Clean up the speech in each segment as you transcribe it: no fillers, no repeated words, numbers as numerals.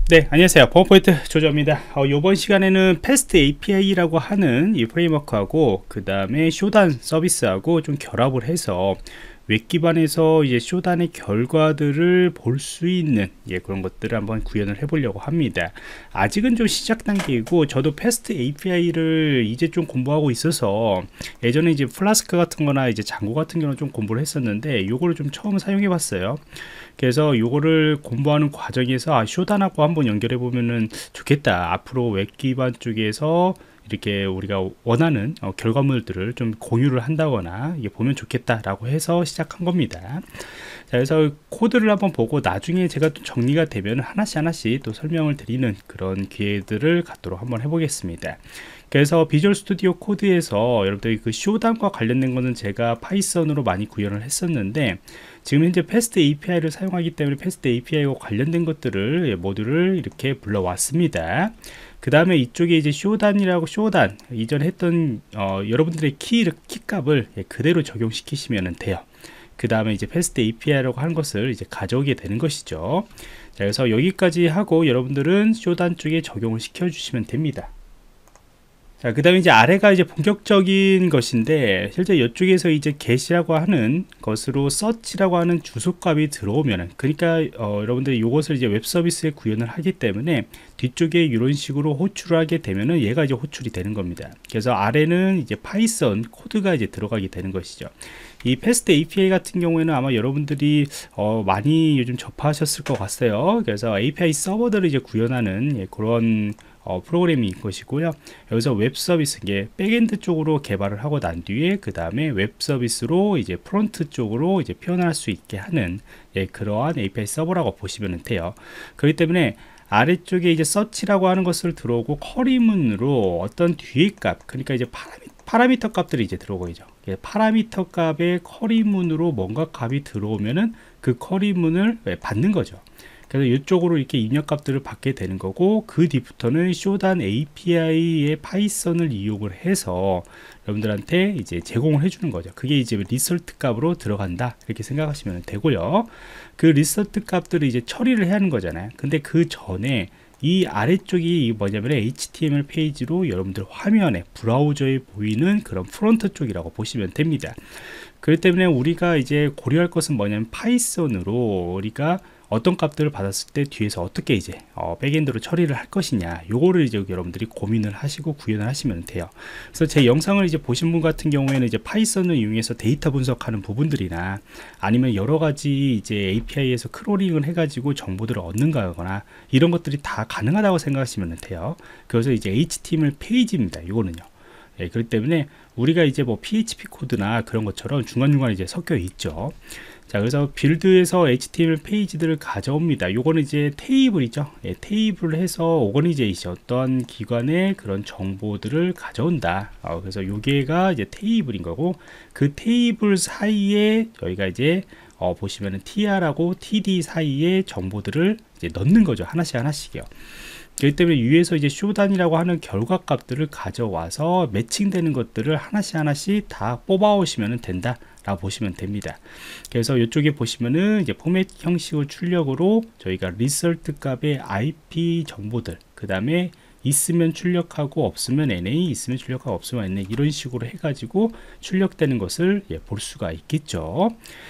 네, 안녕하세요. 파워포인트 조조입니다. 이번 시간에는 패스트 API라고 하는 이 프레임워크하고 그 다음에 쇼단 서비스하고 좀 결합을 해서 웹 기반에서 이제 쇼단의 결과들을 볼 수 있는 그런 것들을 한번 구현을 해 보려고 합니다. 아직은 좀 시작 단계이고 저도 패스트 API를 이제 좀 공부하고 있어서 예전에 이제 플라스크 같은 거나 이제 장고 같은 경우는 좀 공부를 했었는데 요거를 좀 처음 사용해 봤어요. 그래서 요거를 공부하는 과정에서 쇼단하고 한번 연결해 보면은 좋겠다. 앞으로 웹 기반 쪽에서 이렇게 우리가 원하는 결과물들을 좀 공유를 한다거나 이게 보면 좋겠다라고 해서 시작한 겁니다. 자, 그래서 코드를 한번 보고 나중에 제가 또 정리가 되면 하나씩 또 설명을 드리는 그런 기회들을 갖도록 한번 해보겠습니다. 그래서 비주얼 스튜디오 코드에서 여러분들이 그 쇼단과 관련된 거는 제가 파이썬으로 많이 구현을 했었는데 지금 현재 패스트 API를 사용하기 때문에 패스트 API와 관련된 것들을 모두를 이렇게 불러왔습니다. 그 다음에 이쪽에 이제 쇼단 이전에 했던 여러분들의 키 값을 그대로 적용시키시면 돼요. 그 다음에 이제 패스트 API라고 하는 것을 이제 가져오게 되는 것이죠. 자, 그래서 여기까지 하고 여러분들은 쇼단 쪽에 적용을 시켜 주시면 됩니다. 자, 그 다음에 이제 아래가 이제 본격적인 것인데, 실제 이쪽에서 이제 get이라고 하는 것으로 search라고 하는 주소값이 들어오면은, 그러니까, 여러분들이 이것을 이제 웹 서비스에 구현을 하기 때문에, 뒤쪽에 이런 식으로 호출을 하게 되면은 얘가 이제 호출이 되는 겁니다. 그래서 아래는 이제 파이썬 코드가 이제 들어가게 되는 것이죠. 이 패스트 API 같은 경우에는 아마 여러분들이 많이 요즘 접하셨을 것 같아요. 그래서 API 서버들을 이제 구현하는 그런 프로그램이 것이고요. 여기서 웹 서비스, 이게 백엔드 쪽으로 개발을 하고 난 뒤에 그 다음에 웹 서비스로 이제 프론트 쪽으로 이제 표현할 수 있게 하는 그러한 API 서버라고 보시면 돼요. 그렇기 때문에 아래쪽에 이제 서치라고 하는 것을 들어오고 쿼리문으로 어떤 뒤에 값, 그러니까 이제 파라미터 값들이 이제 들어오죠. 파라미터 값의 쿼리문으로 뭔가 값이 들어오면은 그 쿼리문을 받는 거죠. 그래서 이쪽으로 이렇게 입력 값들을 받게 되는 거고, 그 뒤부터는 쇼단 API의 파이썬을 이용을 해서 여러분들한테 이제 제공을 해주는 거죠. 그게 이제 리설트 값으로 들어간다, 이렇게 생각하시면 되고요. 그 리설트 값들을 이제 처리를 해야 하는 거잖아요. 근데 그 전에 이 아래쪽이 뭐냐면 HTML 페이지로 여러분들 화면에 브라우저에 보이는 그런 프론트 쪽이라고 보시면 됩니다. 그렇기 때문에 우리가 이제 고려할 것은 뭐냐면 파이썬으로 우리가 어떤 값들을 받았을 때 뒤에서 어떻게 이제 백엔드로 처리를 할 것이냐, 요거를 이제 여러분들이 고민을 하시고 구현을 하시면 돼요. 그래서 제 영상을 이제 보신 분 같은 경우에는 이제 파이썬을 이용해서 데이터 분석하는 부분들이나 아니면 여러 가지 이제 API에서 크롤링을 해가지고 정보들을 얻는 거거나 이런 것들이 다 가능하다고 생각하시면 돼요. 그래서 이제 HTML 페이지입니다. 이거는요. 그렇기 때문에 우리가 이제 뭐 PHP 코드나 그런 것처럼 중간중간 이제 섞여 있죠. 자, 그래서 빌드에서 HTML 페이지들을 가져옵니다. 요거는 이제 테이블이죠. 테이블을 해서 오거니제이션, 어떤 기관의 그런 정보들을 가져온다. 그래서 요게가 이제 테이블인 거고, 그 테이블 사이에 저희가 이제 보시면은 tr하고 td 사이에 정보들을 이제 넣는 거죠. 하나씩이요. 그렇기 때문에 위에서 이제 쇼단이라고 하는 결과 값들을 가져와서 매칭되는 것들을 하나씩 다 뽑아 오시면 된다 라고 보시면 됩니다. 그래서 이쪽에 보시면은 이제 포맷 형식의 출력으로 저희가 리설트 값의 IP 정보들, 그 다음에 있으면 출력하고 없으면 NA, 있으면 출력하고 없으면 NA, 이런 식으로 해가지고 출력되는 것을 볼 수가 있겠죠.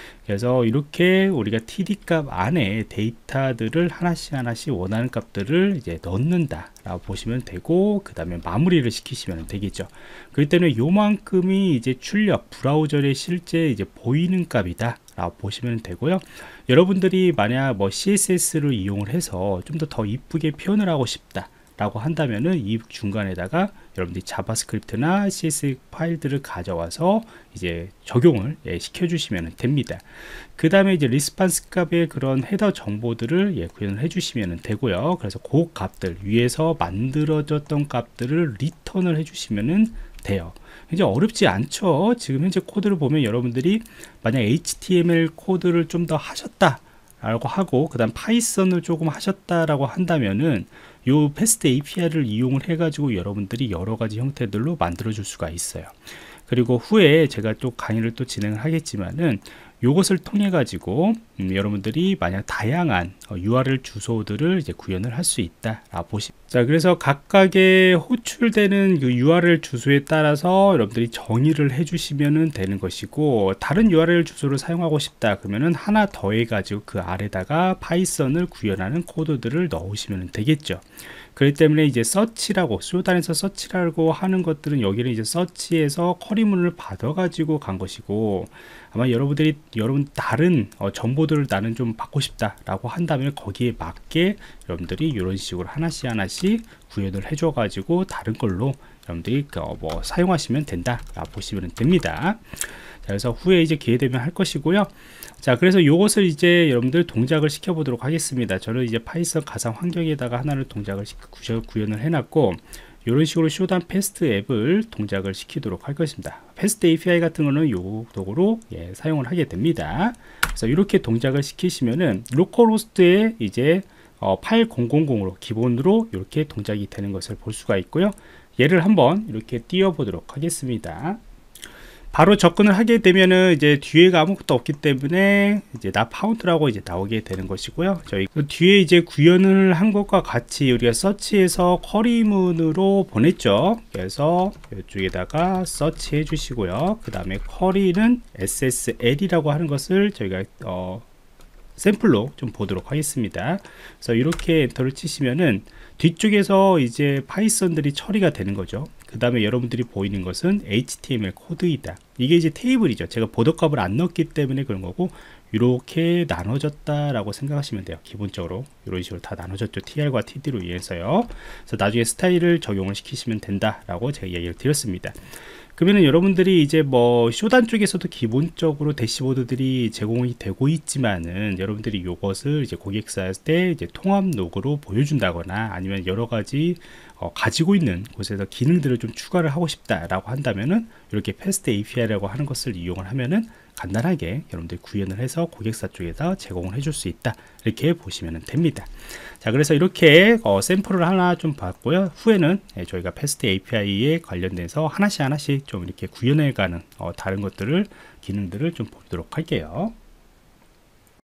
그래서 이렇게 우리가 TD 값 안에 데이터들을 하나씩 원하는 값들을 이제 넣는다 라고 보시면 되고, 그 다음에 마무리를 시키시면 되겠죠. 그렇기 때문에 요만큼이 이제 출력, 브라우저에 실제 이제 보이는 값이다 라고 보시면 되고요. 여러분들이 만약 뭐 CSS를 이용을 해서 좀 더 이쁘게 표현을 하고 싶다 라고 한다면은 이 중간에다가 여러분들이 자바스크립트나 CSS 파일들을 가져와서 이제 적용을 시켜 주시면 됩니다. 그 다음에 이제 리스판스 값의 그런 헤더 정보들을 구현을 해 주시면 되고요. 그래서 그 값들 위에서 만들어졌던 값들을 리턴을 해 주시면 돼요. 이제 어렵지 않죠. 지금 현재 코드를 보면 여러분들이 만약 HTML 코드를 좀 더 하셨다 라고 하고, 그 다음 파이썬을 조금 하셨다라고 한다면은 요 패스트 API를 이용을 해가지고 여러분들이 여러 가지 형태들로 만들어 줄 수가 있어요. 그리고 후에 제가 또 강의를 또 진행을 하겠지만은 요것을 통해 가지고 여러분들이 만약 다양한 URL 주소들을 이제 구현을 할 수 있다 자, 그래서 각각의 호출되는 그 URL 주소에 따라서 여러분들이 정의를 해 주시면 되는 것이고, 다른 URL 주소를 사용하고 싶다 그러면은 하나 더해 가지고 그 아래다가 파이썬을 구현하는 코드들을 넣으시면 되겠죠. 그렇기 때문에 이제 서치라고, 쇼단에서 서치라고 하는 것들은 여기는 이제 서치에서 쿼리문을 받아 가지고 간 것이고, 아마 여러분 다른 정보들을 나는 좀 받고 싶다 라고 한다면 거기에 맞게 여러분들이 이런 식으로 하나씩 구현을 해줘 가지고 다른 걸로 여러분들이 뭐 사용하시면 된다 라고 보시면 됩니다. 자, 그래서 후에 이제 기회 되면 할 것이고요. 자, 그래서 이것을 이제 여러분들 동작을 시켜 보도록 하겠습니다. 저는 이제 파이썬 가상 환경에다가 하나를 동작을 구현을 해놨고, 이런 식으로 쇼단 패스트 앱을 동작을 시키도록 할 것입니다. 패스트 API 같은 거는 요 도구로 사용을 하게 됩니다. 그래서 이렇게 동작을 시키시면은 로컬호스트에 이제 8000으로 기본으로 이렇게 동작이 되는 것을 볼 수가 있고요. 얘를 한번 이렇게 띄워 보도록 하겠습니다. 바로 접근을 하게 되면은 이제 뒤에가 아무것도 없기 때문에 이제 나 파운드라고 이제 나오게 되는 것이고요. 저희 그 뒤에 이제 구현을 한 것과 같이 우리가 서치에서 쿼리문으로 보냈죠. 그래서 이쪽에다가 서치 해주시고요. 그 다음에 쿼리는 SSL이라고 하는 것을 저희가 샘플로 좀 보도록 하겠습니다. 그래서 이렇게 엔터를 치시면은 뒤쪽에서 이제 파이썬들이 처리가 되는 거죠. 그 다음에 여러분들이 보이는 것은 HTML 코드이다. 이게 이제 테이블이죠. 제가 보더값을 안 넣었기 때문에 그런 거고, 이렇게 나눠졌다 라고 생각하시면 돼요. 기본적으로 이런 식으로 다 나눠졌죠. TR과 TD로 인해서요. 그래서 나중에 스타일을 적용을 시키시면 된다 라고 제가 얘기를 드렸습니다. 그러면은 여러분들이 이제 뭐 쇼단 쪽에서도 기본적으로 대시보드들이 제공이 되고 있지만은, 여러분들이 이것을 이제 고객사한테 이제 통합 로그로 보여준다거나 아니면 여러 가지 가지고 있는 곳에서 기능들을 좀 추가를 하고 싶다라고 한다면은 이렇게 패스트 API라고 하는 것을 이용을 하면은 간단하게 여러분들이 구현을 해서 고객사 쪽에서 제공을 해줄 수 있다, 이렇게 보시면 됩니다. 자, 그래서 이렇게 샘플을 하나 좀 봤고요. 후에는 저희가 패스트 API에 관련돼서 하나씩 좀 이렇게 구현해 가는 다른 것들을, 기능들을 좀 보도록 할게요.